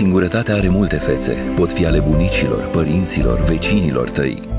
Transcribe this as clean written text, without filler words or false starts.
Singurătatea are multe fețe. Pot fi ale bunicilor, părinților, vecinilor tăi.